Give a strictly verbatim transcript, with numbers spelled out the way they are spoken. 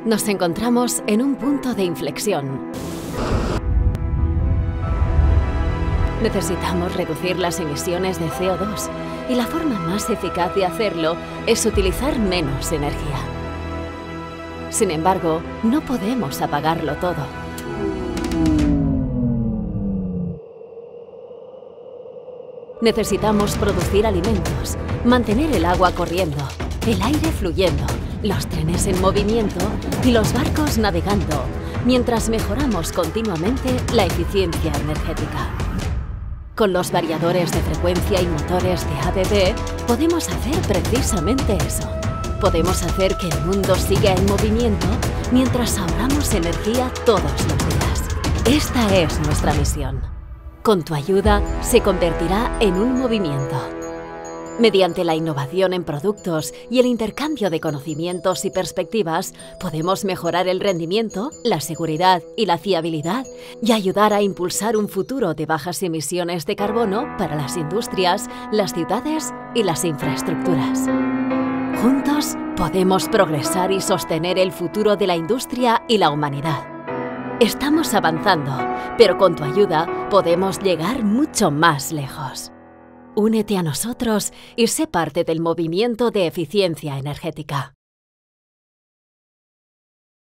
Nos encontramos en un punto de inflexión. Necesitamos reducir las emisiones de C O dos y la forma más eficaz de hacerlo es utilizar menos energía. Sin embargo, no podemos apagarlo todo. Necesitamos producir alimentos, mantener el agua corriendo, el aire fluyendo, los trenes en movimiento y los barcos navegando, mientras mejoramos continuamente la eficiencia energética. Con los variadores de frecuencia y motores de A B B podemos hacer precisamente eso. Podemos hacer que el mundo siga en movimiento mientras ahorramos energía todos los días. Esta es nuestra misión. Con tu ayuda se convertirá en un movimiento. Mediante la innovación en productos y el intercambio de conocimientos y perspectivas, podemos mejorar el rendimiento, la seguridad y la fiabilidad y ayudar a impulsar un futuro de bajas emisiones de carbono para las industrias, las ciudades y las infraestructuras. Juntos podemos progresar y sostener el futuro de la industria y la humanidad. Estamos avanzando, pero con tu ayuda podemos llegar mucho más lejos. Únete a nosotros y sé parte del movimiento de eficiencia energética.